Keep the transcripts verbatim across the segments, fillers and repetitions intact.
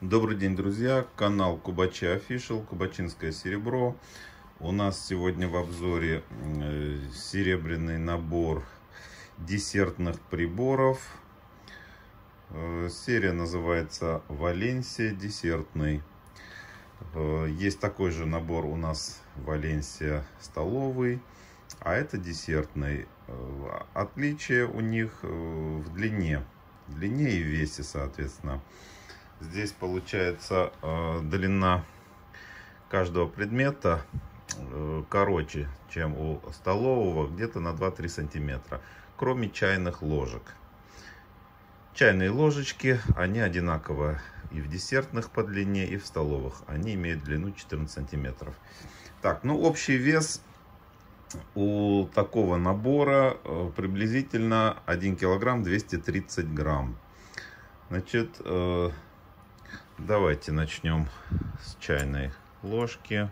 Добрый день, друзья! Канал Кубачи Official, Кубачинское серебро. У нас сегодня в обзоре серебряный набор десертных приборов. Серия называется Валенсия десертный. Есть такой же набор у нас Валенсия столовый, а это десертный. Отличие у них в длине, в длине и весе, соответственно. Здесь получается э, длина каждого предмета э, короче, чем у столового, где-то на два-три сантиметра, кроме чайных ложек. Чайные ложечки, они одинаковые и в десертных по длине, и в столовых. Они имеют длину четырнадцать сантиметров. Так, ну общий вес у такого набора э, приблизительно один килограмм двести тридцать грамм. Значит, э, давайте начнем с чайной ложки.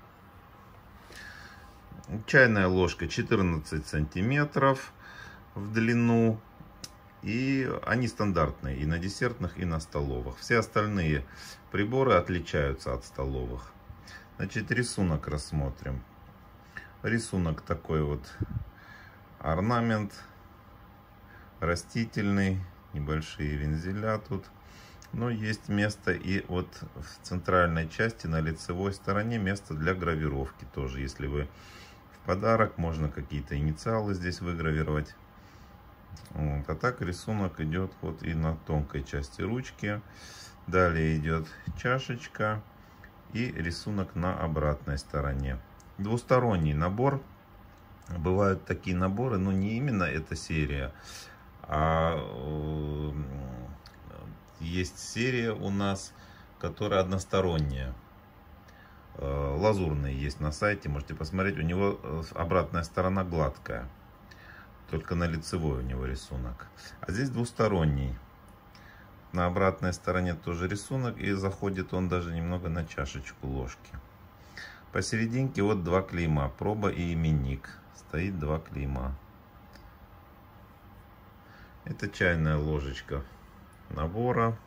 Чайная ложка четырнадцать сантиметров в длину. И они стандартные и на десертных, и на столовых. Все остальные приборы отличаются от столовых. Значит, рисунок рассмотрим. Рисунок такой вот, орнамент растительный, небольшие вензеля тут. Но есть место и вот в центральной части, на лицевой стороне, место для гравировки тоже. Если вы в подарок, можно какие-то инициалы здесь выгравировать. Вот. А так рисунок идет вот и на тонкой части ручки. Далее идет чашечка и рисунок на обратной стороне. Двусторонний набор. Бывают такие наборы, но не именно эта серия, а есть серия у нас, которая односторонняя. Лазурный есть на сайте, можете посмотреть. У него обратная сторона гладкая, только на лицевой у него рисунок. А здесь двусторонний. На обратной стороне тоже рисунок, и заходит он даже немного на чашечку ложки. Посерединке вот два клейма, проба и именник. Стоит два клейма. Это чайная ложечка набора.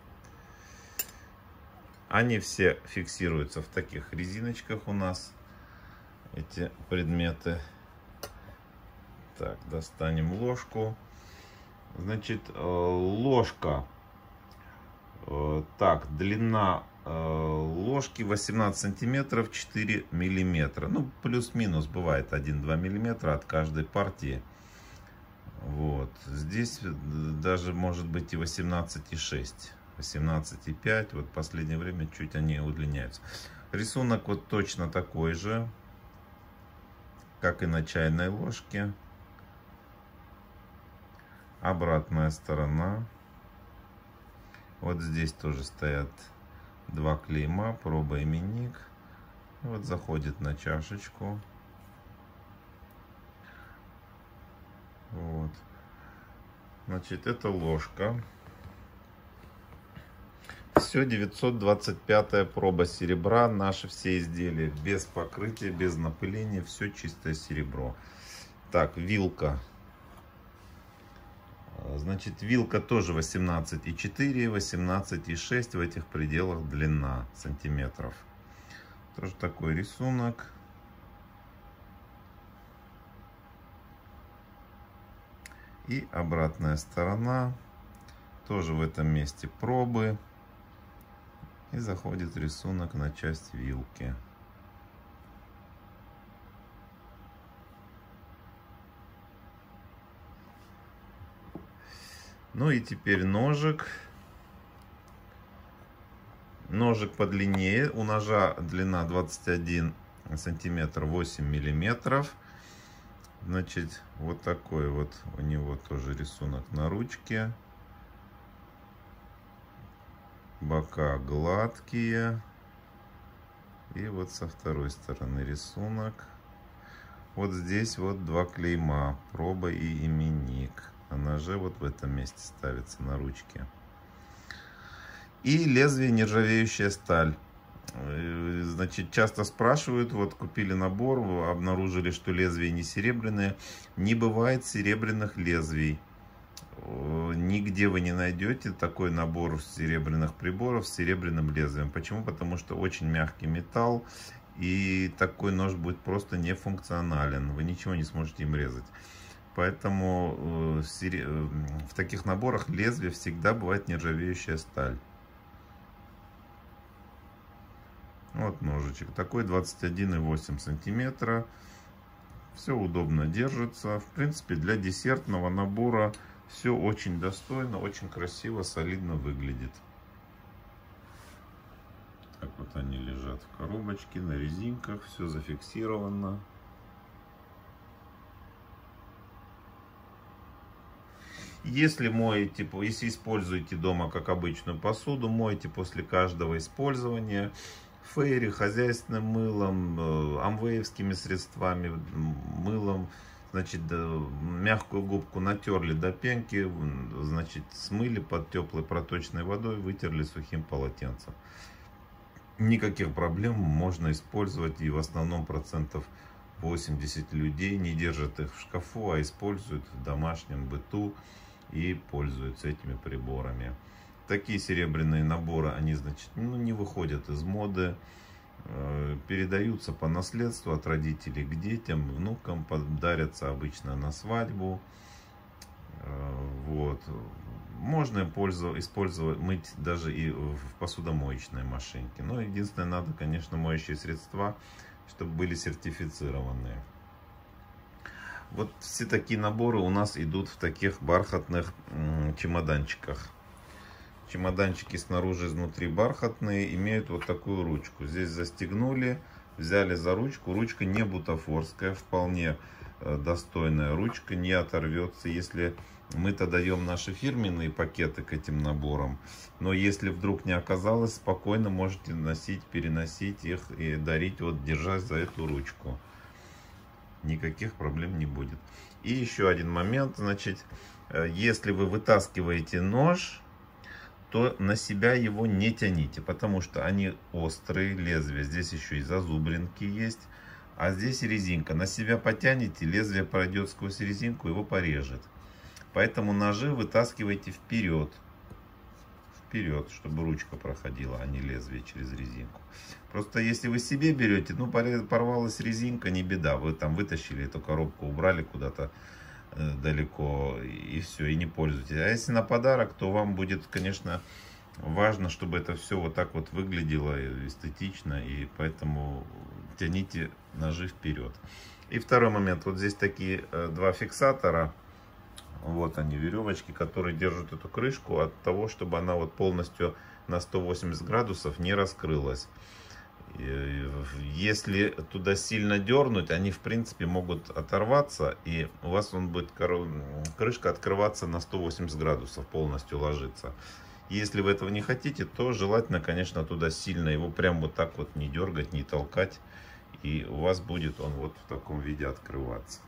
Они все фиксируются в таких резиночках у нас, эти предметы. Так, достанем ложку. Значит, ложка. Так, длина ложки восемнадцать сантиметров, четыре миллиметра. Ну, плюс-минус, бывает один-два миллиметра от каждой партии. Вот. Здесь даже может быть и восемнадцать и шесть. восемнадцать и пять. Вот в последнее время чуть они удлиняются. Рисунок вот точно такой же, как и на чайной ложке. Обратная сторона. Вот здесь тоже стоят два клейма, проба, именник. Вот заходит на чашечку. Вот. Значит, это ложка. Все, девятьсот двадцать пятая проба серебра. Наши все изделия без покрытия, без напыления. Все чистое серебро. Так, вилка. Значит, вилка тоже восемнадцать и четыре, восемнадцать и шесть, в этих пределах длина сантиметров. Тоже такой рисунок. И обратная сторона. Тоже в этом месте пробы. И заходит рисунок на часть вилки. Ну и теперь ножик. Ножик подлиннее. У ножа длина двадцать один сантиметр, восемь миллиметров. Значит, вот такой вот у него тоже рисунок на ручке. Бока гладкие. И вот со второй стороны рисунок. Вот здесь вот два клейма, проба и именник. На ноже вот в этом месте ставится на ручке. И лезвие нержавеющая сталь. Значит, часто спрашивают, вот купили набор, обнаружили, что лезвия не серебряные. Не бывает серебряных лезвий. нигде вы не найдете такой набор серебряных приборов с серебряным лезвием. Почему? Потому что очень мягкий металл, и такой нож будет просто нефункционален. Вы ничего не сможете им резать. Поэтому в таких наборах лезвие всегда бывает нержавеющая сталь. Вот ножичек. Такой двадцать один и восемь сантиметра. Все удобно держится. В принципе, для десертного набора все очень достойно, очень красиво, солидно выглядит. Так вот они лежат в коробочке, на резинках. Все зафиксировано. Если моете, если используете дома как обычную посуду, моете после каждого использования фейри, хозяйственным мылом, амвеевскими средствами, мылом, значит, мягкую губку натерли до пенки, значит, смыли под теплой проточной водой, вытерли сухим полотенцем. Никаких проблем, можно использовать, и в основном процентов восемьдесят людей не держат их в шкафу, а используют в домашнем быту и пользуются этими приборами. Такие серебряные наборы, они, значит, ну, не выходят из моды, э, передаются по наследству от родителей к детям, внукам, дарятся обычно на свадьбу. Э, вот. Можно пользоваться, использовать, мыть даже и в посудомоечной машинке. Но единственное, надо, конечно, моющие средства, чтобы были сертифицированные. Вот все такие наборы у нас идут в таких бархатных м, чемоданчиках. Чемоданчики снаружи, изнутри бархатные, имеют вот такую ручку. Здесь застегнули, взяли за ручку. Ручка не бутафорская, вполне достойная ручка, не оторвется, если мы-то даем наши фирменные пакеты к этим наборам. Но если вдруг не оказалось, спокойно можете носить, переносить их и дарить, вот держась за эту ручку. Никаких проблем не будет. И еще один момент, значит, если вы вытаскиваете нож, то на себя его не тяните, потому что они острые, лезвия. Здесь еще и зазубринки есть, а здесь резинка. На себя потянете, лезвие пройдет сквозь резинку, его порежет. Поэтому ножи вытаскивайте вперед. Вперед, чтобы ручка проходила, а не лезвие через резинку. Просто если вы себе берете, ну, порвалась резинка, не беда. Вы там вытащили эту коробку, убрали куда-то далеко, и все, и не пользуйтесь. А если на подарок, то вам будет, конечно, важно, чтобы это все вот так вот выглядело эстетично, и поэтому тяните ножи вперед. И второй момент, вот здесь такие два фиксатора, вот они, веревочки, которые держат эту крышку от того, чтобы она вот полностью на сто восемьдесят градусов не раскрылась. Если туда сильно дернуть, они в принципе могут оторваться, и у вас он будет, крышка открываться на сто восемьдесят градусов, полностью ложиться. Если вы этого не хотите, то желательно, конечно, туда сильно его прям вот так вот не дергать, не толкать, и у вас будет он вот в таком виде открываться.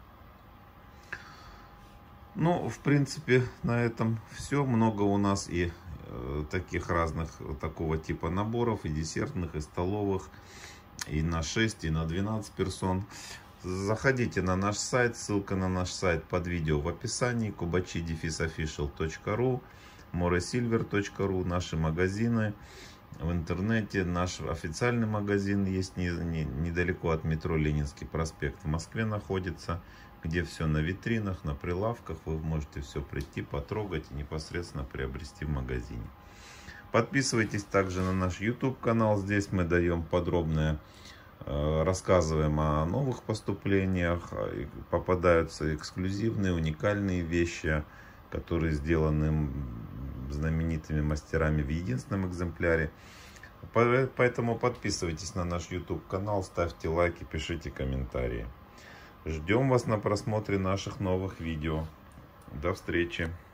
Ну, в принципе, на этом все. Много у нас и э, таких разных, такого типа наборов, и десертных, и столовых, и на шесть, и на двенадцать персон. Заходите на наш сайт, ссылка на наш сайт под видео в описании, кубачи дефис офишиал точка ру, море-сильвер точка ру, наши магазины в интернете, наш официальный магазин есть не, не, недалеко от метро Ленинский проспект в Москве находится, где все на витринах, на прилавках, вы можете все прийти, потрогать и непосредственно приобрести в магазине. Подписывайтесь также на наш YouTube канал, здесь мы даем подробное, рассказываем о новых поступлениях, попадаются эксклюзивные, уникальные вещи, которые сделаны знаменитыми мастерами в единственном экземпляре. Поэтому подписывайтесь на наш YouTube канал, ставьте лайки, пишите комментарии. Ждем вас на просмотре наших новых видео. До встречи!